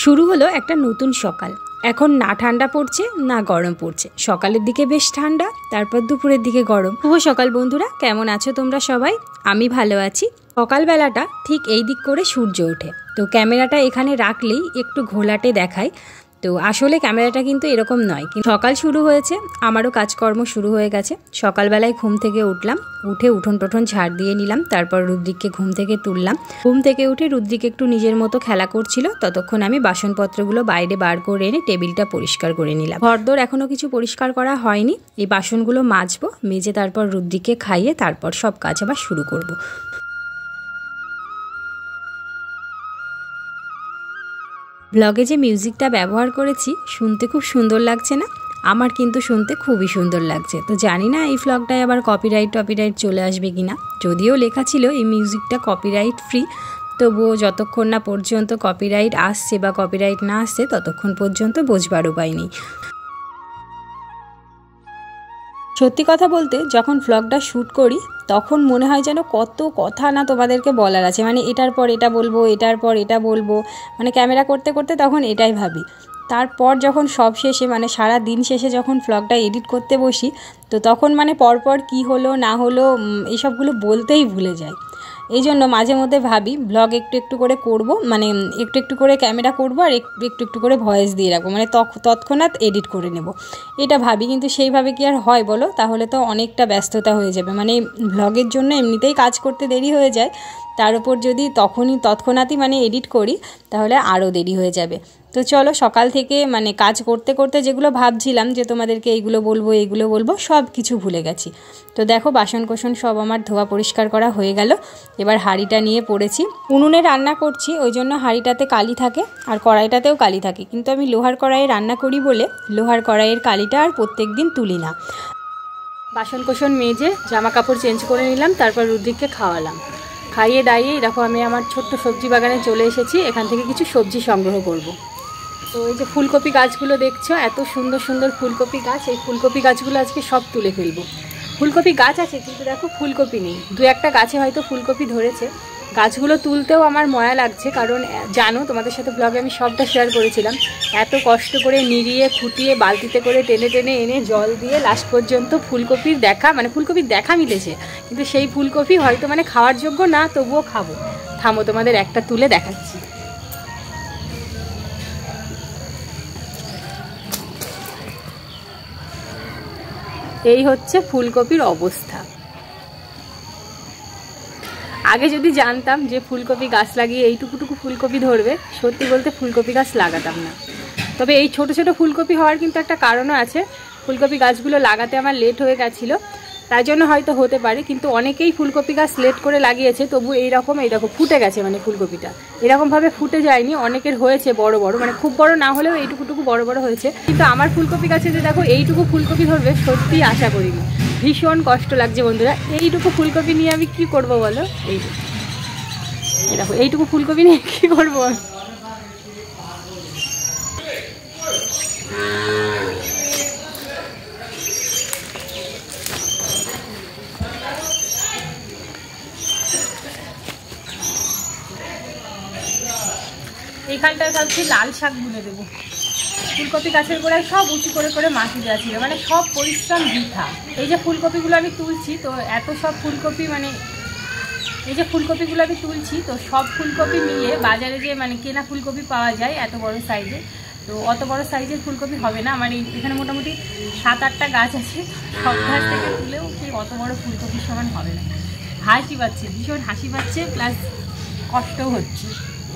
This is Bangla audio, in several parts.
শুরু হলো একটা নতুন সকাল। এখন না ঠান্ডা পড়ছে না গরম পড়ছে, সকালের দিকে বেশ ঠান্ডা, তারপর দুপুরের দিকে গরম। শুভ সকাল বন্ধুরা, কেমন আছো তোমরা সবাই? আমি ভালো আছি। সকালবেলাটা ঠিক এই দিক করে সূর্য ওঠে, তো ক্যামেরাটা এখানে রাখলেই একটু ঘোলাটে দেখায়। তো আসলে ক্যামেরাটা কিন্তু এরকম নয়। সকাল শুরু হয়েছে, আমারও কাজকর্ম শুরু হয়ে গেছে। সকালবেলায় ঘুম থেকে উঠলাম, উঠে উঠোন টোঠন ঝাড় দিয়ে নিলাম, তারপর রুদ্রিককে ঘুম থেকে তুললাম। ঘুম থেকে উঠে রুদ্রিক একটু নিজের মতো খেলা করছিল, ততক্ষণ আমি বাসনপত্রগুলো বাইরে বার করে এনে টেবিলটা পরিষ্কার করে নিলাম। ঘরদোর এখনও কিছু পরিষ্কার করা হয়নি, এই বাসনগুলো মাজবো, মেজে তারপর রুদ্রিককে খাইয়ে তারপর সব কাজ আবার শুরু করব। ব্লগে যে মিউজিকটা ব্যবহার করেছি শুনতে খুব সুন্দর লাগছে না? আমার কিন্তু শুনতে খুবই সুন্দর লাগছে। তো জানি না এই ব্লগটায় আবার কপিরাইট চলে আসবে কিনা। যদিও লেখা ছিল এই মিউজিকটা কপিরাইট ফ্রি, তবুও যতক্ষণ না পর্যন্ত কপিরাইট আসছে বা কপিরাইট না আসছে ততক্ষণ পর্যন্ত বোঝবার উপায় নেই। সত্যি কথা বলতে যখন ভ্লগটা শ্যুট করি তখন মনে হয় যেন কত কথা না তোমাদেরকে বলার আছে, মানে এটার পর এটা বলবো, এটার পর এটা বলবো, মানে ক্যামেরা করতে করতে তখন এটাই ভাবি। তারপর যখন সব শেষে, মানে সারা দিন শেষে যখন ভ্লগটা এডিট করতে বসি, তো তখন মানে পরপর কি হলো না হলো এইসবগুলো বলতেই ভুলে যাই। এই জন্য মাঝে মধ্যে ভাবি ব্লগ একটু একটু করে করব, মানে একটু একটু করে ক্যামেরা করব আর একটু একটু করে ভয়েস দিয়ে রাখবো, মানে তৎক্ষণাৎ এডিট করে নেব, এটা ভাবি। কিন্তু সেইভাবে কি আর হয় বলো? তাহলে তো অনেকটা ব্যস্ততা হয়ে যাবে, মানে ব্লগের জন্য এমনিতেই কাজ করতে দেরি হয়ে যায়, তার উপর যদি তৎক্ষণাৎই মানে এডিট করি তাহলে আরও দেরি হয়ে যাবে। তো চলো, সকাল থেকে মানে কাজ করতে করতে যেগুলো ভাবছিলাম যে তোমাদেরকে এইগুলো বলবো সব কিছু ভুলে গেছি। তো দেখো বাসন কোসন সব আমার ধোয়া পরিষ্কার করা হয়ে গেল। এবার হাঁড়িটা নিয়ে পড়েছি। উনুনে রান্না করছি, ওই জন্য হাঁড়িটাতে কালি থাকে আর কড়াইটাতেও কালি থাকে, কিন্তু আমি লোহার কড়াইয়ে রান্না করি বলে লোহার কড়াইয়ের কালিটা আর প্রত্যেক দিন তুলি না। বাসন কোসন মেজে জামা কাপড় চেঞ্জ করে নিলাম, তারপর রুদ্রিককে খাওয়ালাম। খাইয়ে দাইয়ে দেখো আমি আমার ছোট্ট সবজি বাগানে চলে এসেছি, এখান থেকে কিছু সবজি সংগ্রহ করব। তো এই যে ফুলকপি গাছগুলো দেখছো, এত সুন্দর সুন্দর ফুলকপি গাছ, এই ফুলকপি গাছগুলো আজকে সব তুলে ফেলবো। ফুলকপি গাছ আছে কিন্তু দেখো ফুলকপি নেই, দু একটা গাছে হয়তো ফুলকপি ধরেছে। গাছগুলো তুলতেও আমার ময়া লাগছে, কারণ জানো তোমাদের সাথে ব্লগে আমি সবটা শেয়ার করেছিলাম, এত কষ্ট করে নিড়িয়ে খুঁটিয়ে বালতিতে করে টেনে টেনে এনে জল দিয়ে লাস্ট পর্যন্ত ফুলকপির দেখা মিলেছে, কিন্তু সেই ফুলকপি হয়তো মানে খাওয়ার যোগ্য না, তবুও খাবো। থামো, তোমাদের একটা তুলে দেখাচ্ছি। এই হচ্ছে ফুলকপির অবস্থা। আগে যদি জানতাম যে ফুলকপি গাছ লাগিয়ে এইটুকুটুকু ফুলকপি ধরবে, সত্যি বলতে ফুলকপি গাছ লাগাতাম না। তবে এই ছোট ছোট ফুলকপি হওয়ার কিন্তু একটা কারণও আছে। ফুলকপি গাছগুলো লাগাতে আমার লেট হয়ে গেছিলো, তাই জন্য হয়তো হতে পারে। কিন্তু অনেকেই ফুলকপি গাছ লেট করে লাগিয়েছে, তবু এইরকম ফুটে গেছে, মানে ফুলকপিটা এরকমভাবে ফুটে যায়নি। অনেকের হয়েছে বড় বড়, মানে খুব বড় না হলেও এইটুকুটুকু বড় বড় হয়েছে, কিন্তু আমার ফুলকপি গাছে যে দেখো এইটুকু ফুলকপি ধরবে সত্যি আশা করিনি। ভীষণ কষ্ট লাগছে বন্ধুরা, এইটুকু ফুলকপি নিয়ে আমি কি করব বলো? এই দেখো এইটুকু ফুলকপি নিয়ে কি করবো? এইখানটায় ভাবছি লাল শাক বুনে দেবো। ফুলকপি গাছের গোড়ায় সব উঁচু করে করে মাটি দেওয়া ছিল, মানে সব পরিশ্রম বৃথা। এই যে ফুলকপিগুলো আমি তুলছি, তো এত সব ফুলকপি, মানে এই যে ফুলকপিগুলো আমি তুলছি, তো সব ফুলকপি নিয়ে বাজারে যে মানে কেনা ফুলকপি পাওয়া যায় এত বড় সাইজের, তো অত বড় সাইজের ফুলকপি হবে না। আমার এখানে মোটামুটি 7-8টা গাছ আছে, সব গাছ থেকে তুলেও সেই অত বড় ফুলকপির সমান হবে না। হাসি পাচ্ছে, ভীষণ হাসি পাচ্ছে, প্লাস কষ্টও হচ্ছে।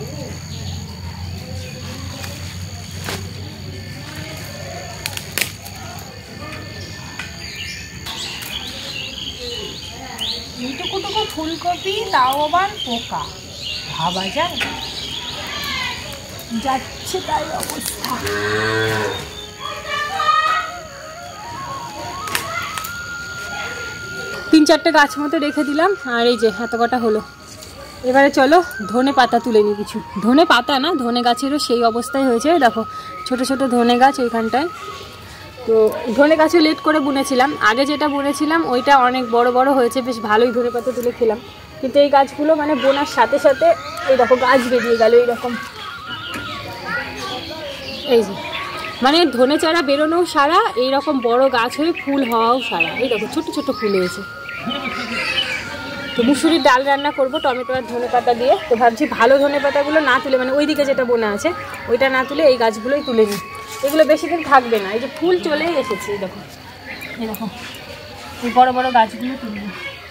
এইটুকুটুকু ফুলকপি, তাও আবার পোকা, ভাবা যায়? যাচ্ছে তাই অবস্থা। 3-4টে গাছ মতো রেখে দিলাম, আর এই যে এত কটা হলো। এবারে চলো ধনে পাতা তুলে নিই কিছু। ধনে পাতা না, ধনে গাছেরও সেই অবস্থায় হয়েছে। দেখো ছোট ছোট ধনে গাছ ওইখানটায়। তো ধনে গাছও লেট করে বুনেছিলাম, আগে যেটা বুনেছিলাম ওইটা অনেক বড় বড় হয়েছে, বেশ ভালোই ধনে পাতা তুলে খেলাম। কিন্তু এই গাছগুলো মানে বোনার সাথে সাথে এই দেখো গাছ বেরিয়ে গেল এইরকম। এই যে মানে ধনে চারা বেরোনোও সারা, এইরকম বড় গাছ হয়ে ফুল হওয়াও সারা। এই দেখো ছোট ছোট ফুল হয়েছে। তো মুসুরির ডাল রান্না করব টমেটো আর ধনে পাতা দিয়ে। তো ভাবছি ভালো ধনে পাতাগুলো না তুলে, মানে ওইদিকে যেটা বোনা আছে ওইটা না তুলে এই গাছগুলোই তুলে নিই, এগুলো বেশি দিন থাকবে না। এই যে ফুল চলেই এসেছে, এই দেখো এই দেখো এই বড় বড় গাছগুলো তুলব।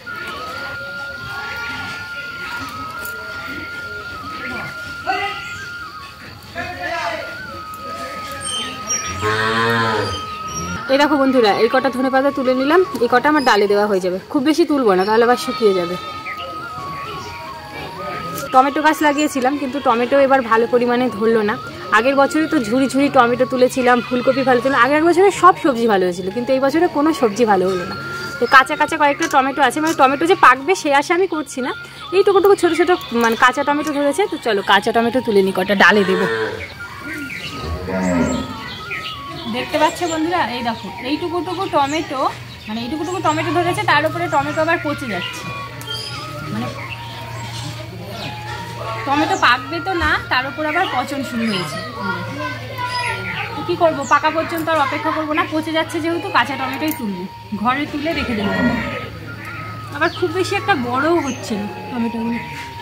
এই দেখো বন্ধুরা, এই কটা ধনে পাতা তুলে নিলাম, এই কটা আমার ডালে দেওয়া হয়ে যাবে। খুব বেশি তুলবো না, তাহলে আবার শুকিয়ে যাবে। টমেটো গাছ লাগিয়েছিলাম, কিন্তু টমেটো এবার ভালো পরিমাণে ধরলো না। আগের বছরে তো ঝুড়ি ঝুড়ি টমেটো তুলেছিলাম, ফুলকপি ভালো ছিল, আগের বছরে সব সবজি ভালো হয়েছিল, কিন্তু এই বছরে কোনো সবজি ভালো হলো না। তো কাঁচা কাঁচা কয়েকটা টমেটো আছে, মানে টমেটো যে পাকবে সে আশা আমি করছি না। এই টুকুটুকু ছোটো ছোটো মানে কাঁচা টমেটো ধরেছে। তো চলো কাঁচা টমেটো তুলে নিই, কটা ডালে দেবো। দেখতে পাচ্ছ বন্ধুরা, এই দেখো এইটুকুটুকু টমেটো, মানে এইটুকুটুকু টমেটো ধরেছে, তার উপরে টমেটো আবার পচে যাচ্ছে। মানে টমেটো পাকবে তো না, তার উপর আবার পচন শুরু হয়েছে। কি করব, পাকা পর্যন্ত আর অপেক্ষা করবো না, পচে যাচ্ছে যেহেতু কাঁচা টমেটোই তুলবো, ঘরে তুলে রেখে দেবো। আবার খুব বেশি একটা বড়ও হচ্ছে না টমেটোগুলো।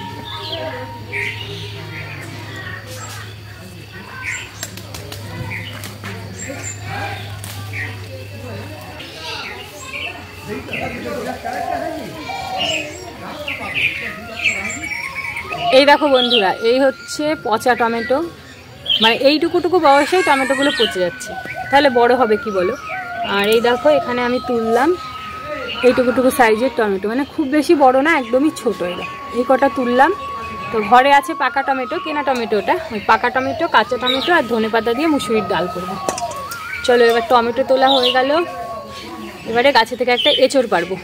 এই দেখো বন্ধুরা, এই হচ্ছে পচা টমেটো, মানে এইটুকুটুকু বয়সেই টমেটোগুলো পচে যাচ্ছে, তাহলে বড় হবে কি বলো। আর এই দেখো এখানে আমি তুললাম এইটুকুটুকু সাইজের টমেটো, মানে খুব বেশি বড় না, একদমই ছোটো। এরা এই কটা তুললাম। তো ঘরে আছে পাকা টমেটো, কেনা টমেটোটা, ওই পাকা টমেটো, কাঁচা টমেটো আর ধনে পাতা দিয়ে মুসুরির ডাল করব। চলো এবার টমেটো তোলা হয়ে গেল, এবারে গাছে থেকে একটা এঁচড় পারবো।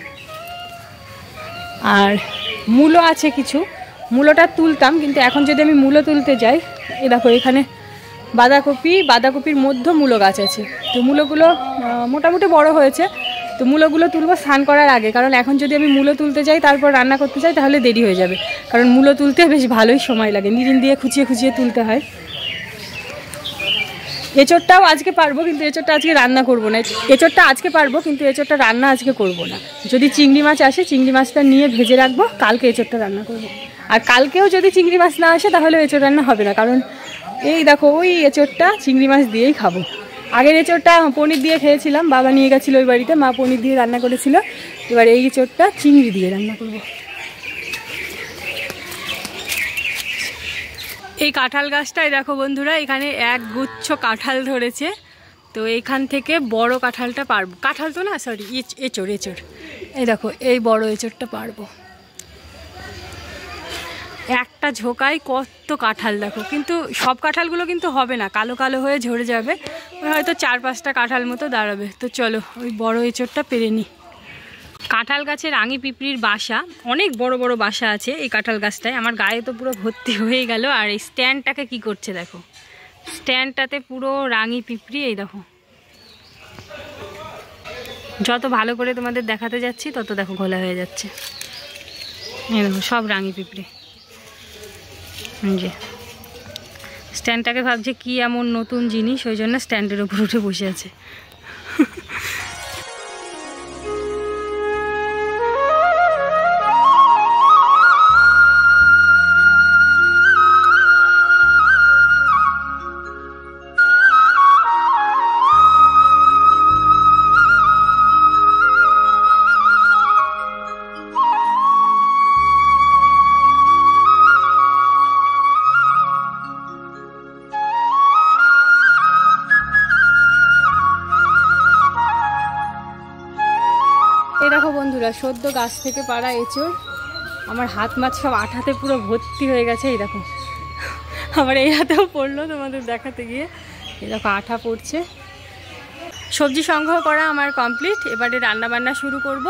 আর মূলো আছে কিছু, মূলোটা তুলতাম, কিন্তু এখন যদি আমি মূলো তুলতে যাই, এই দেখো এখানে বাঁধাকপির মধ্যে মূলো গাছ আছে। তো মূলোগুলো মোটামুটি বড় হয়েছে, তো মূলোগুলো তুলবো স্নান করার আগে, কারণ এখন যদি আমি মূলো তুলতে যাই তারপর রান্না করতে চাই তাহলে দেরি হয়ে যাবে, কারণ মূলো তুলতে বেশ ভালোই সময় লাগে, নিরিন দিয়ে খুঁচিয়ে খুঁচিয়ে তুলতে হয়। এঁচড়টাও আজকে পারবো, কিন্তু এঁচড়টা আজকে রান্না করবো না। এঁচড়টা আজকে পারবো, কিন্তু এঁচড়টা রান্না আজকে করবো না। যদি চিংড়ি মাছ আসে, চিংড়ি মাছটা নিয়ে ভেজে রাখবো, কালকে এঁচড়টা রান্না করবো। আর কালকেও যদি চিংড়ি মাছ না আসে তাহলে এঁচড় রান্না হবে না, কারণ এই দেখো ওই এঁচড়টা চিংড়ি মাছ দিয়েই খাবো। আগের এঁচড়টা পনির দিয়ে খেয়েছিলাম, বাবা নিয়ে গেছিলো ওই বাড়িতে, মা পনির দিয়ে রান্না করেছিল। এবার এই এঁচড়টা চিংড়ি দিয়ে রান্না করবো। এই কাঁঠাল গাছটাই দেখো বন্ধুরা, এখানে এক গুচ্ছ কাঁঠাল ধরেছে। তো এইখান থেকে বড় কাঁঠালটা পারবো, কাঁঠাল তো না সরি এঁচড়। এই দেখো এই বড় এঁচড়টা পারবো। একটা ঝোকায় কত কাঁঠাল দেখো, কিন্তু সব কাঁঠালগুলো কিন্তু হবে না, কালো কালো হয়ে ঝরে যাবে, হয়তো 4-5টা কাঁঠাল মতো দাঁড়াবে। তো চলো ওই বড় এঁচড়টা পেরে নিই। কাঁঠাল গাছে রাঙি পিঁপড়ির বাসা, অনেক বড় বড় বাসা আছে এই কাঁঠাল গাছটায়। আমার গায়ে তো পুরো ভর্তি হয়ে গেল। আর এই স্ট্যান্ডটাকে কি করছে দেখো, স্ট্যান্ডটাতে পুরো রাঙি পিঁপড়ি। এই দেখো যত ভালো করে তোমাদের দেখাতে যাচ্ছি তত দেখো ঘোলা হয়ে যাচ্ছে। এই দেখো সব রাঙি পিঁপড়ি। যে স্ট্যান্ডটাকে ভাবছে কি এমন নতুন জিনিস, ওই জন্য স্ট্যান্ডের উপর উঠে বসে আছে। দেখো বন্ধুরা, সদ্য গাছ থেকে পাড়া এঁচড়, আমার হাত মাছ সব আঠাতে পুরো ভর্তি হয়ে গেছে। এই দেখো আমার এই হাতেও পড়লো তোমাদের দেখাতে গিয়ে, এই দেখো আঠা পড়ছে। সবজি সংগ্রহ করা আমার কমপ্লিট, এবারে রান্না বান্না শুরু করব।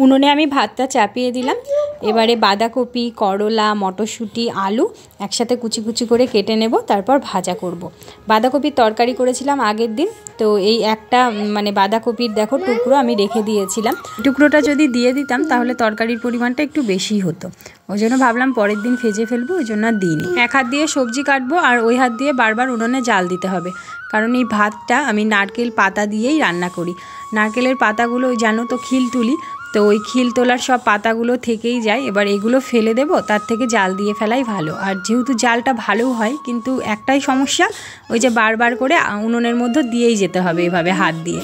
উনুনে আমি ভাতটা চাপিয়ে দিলাম। এবারে বাঁধাকপি, করলা, মটরশুঁটি, আলু একসাথে কুচি কুচি করে কেটে নেব, তারপর ভাজা করব। বাঁধাকপির তরকারি করেছিলাম আগের দিন, তো এই একটা মানে বাঁধাকপির দেখো টুকরো আমি রেখে দিয়েছিলাম। টুকরোটা যদি দিয়ে দিতাম তাহলে তরকারির পরিমাণটা একটু বেশি হতো, ওই জন্য ভাবলাম পরের দিন ভেজে ফেলবো, ওই জন্য আর দিইনি। এক হাত দিয়ে সবজি কাটবো আর ওই হাত দিয়ে বারবার উনুনে জাল দিতে হবে, কারণ এই ভাতটা আমি নারকেল পাতা দিয়েই রান্না করি। নারকেলের পাতাগুলো ওই জানো তো খিল তুলি, তো ওই খিল তোলার সব পাতাগুলো থেকেই যায়। এবার এগুলো ফেলে দেব, তার থেকে জাল দিয়ে ফেলাই ভালো। আর যেহেতু জালটা ভালো হয়, কিন্তু একটাই সমস্যা, ওই যে বারবার করে উনুনের মধ্যে দিয়েই যেতে হবে এভাবে হাত দিয়ে।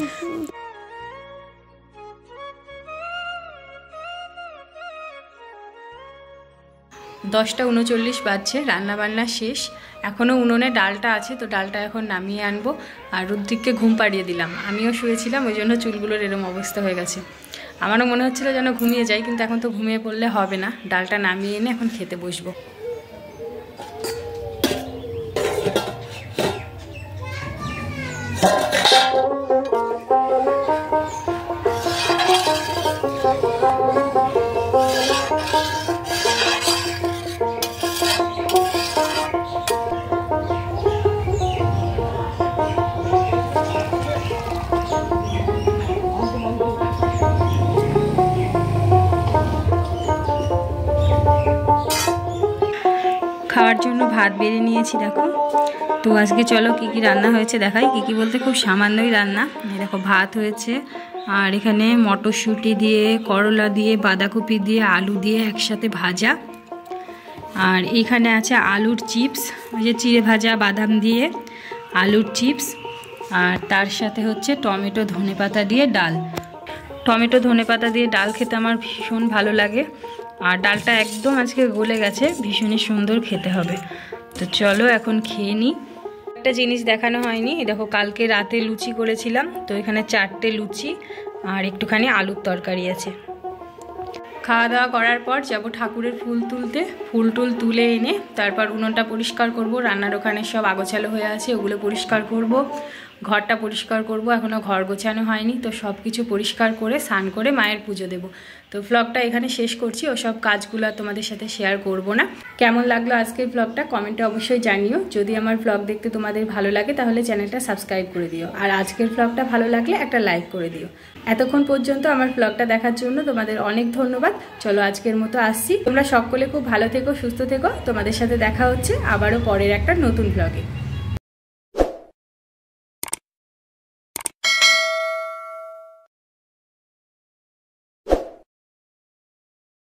10:39 বাজছে, রান্নাবান্না শেষ। এখনও উনুনে ডালটা আছে, তো ডালটা এখন নামিয়ে আনবো। আর রুদ্রিককে ঘুম পাড়িয়ে দিলাম, আমিও শুয়েছিলাম, ওই জন্য চুলগুলোর এরম অবস্থা হয়ে গেছে। আমারও মনে হচ্ছিল যেন ঘুমিয়ে যাই, কিন্তু এখন তো ঘুমিয়ে পড়লে হবে না। ডালটা নামিয়ে এনে এখন খেতে বসবো। খাওয়ার জন্য ভাত বেড়ে নিয়েছি দেখো। তো আজকে চলো কি কি রান্না হয়েছে দেখাই। কি কি বলতে খুব সামান্যই রান্না। দেখো ভাত হয়েছে, আর এখানে মটরশুঁটি দিয়ে, করলা দিয়ে, বাঁধাকপি দিয়ে, আলু দিয়ে একসাথে ভাজা। আর এইখানে আছে আলুর চিপস, ওই যে চিড়ে ভাজা বাদাম দিয়ে আলুর চিপস। আর তার সাথে হচ্ছে টমেটো ধনেপাতা দিয়ে ডাল। টমেটো ধনেপাতা দিয়ে ডাল খেতে আমার ভীষণ ভালো লাগে, আর ডালটা একদম আজকে গলে গেছে, ভীষণই সুন্দর খেতে হবে। তো চলো এখন খেয়ে নিই। একটা জিনিস দেখানো হয়নি, দেখো কালকে রাতে লুচি করেছিলাম, তো এখানে 4টে লুচি আর একটুখানি আলুর তরকারি আছে। খাওয়া দাওয়া করার পর যাব ঠাকুরের ফুল তুলতে। ফুল টুল তুলে এনে তারপর উনুনটা পরিষ্কার করব। রান্নার ওখানে সব আগোছালো হয়ে আছে, ওগুলো পরিষ্কার করব। ঘরটা পরিষ্কার করব, এখনও ঘর গোছানো হয়নি, তো সব কিছু পরিষ্কার করে স্নান করে মায়ের পুজো দেব। তো ব্লগটা এখানে শেষ করছি, ওসব কাজগুলো তোমাদের সাথে শেয়ার করব না। কেমন লাগলো আজকের ব্লগটা কমেন্টে অবশ্যই জানিও। যদি আমার ব্লগ দেখতে তোমাদের ভালো লাগে তাহলে চ্যানেলটা সাবস্ক্রাইব করে দিও, আর আজকের ব্লগটা ভালো লাগলে একটা লাইক করে দিও। এতক্ষণ পর্যন্ত আমার ব্লগটা দেখার জন্য তোমাদের অনেক ধন্যবাদ। চলো আজকের মতো আসছি, তোমরা সকলে খুব ভালো থেকো, সুস্থ থেকো। তোমাদের সাথে দেখা হচ্ছে আবারও পরের একটা নতুন ব্লগে।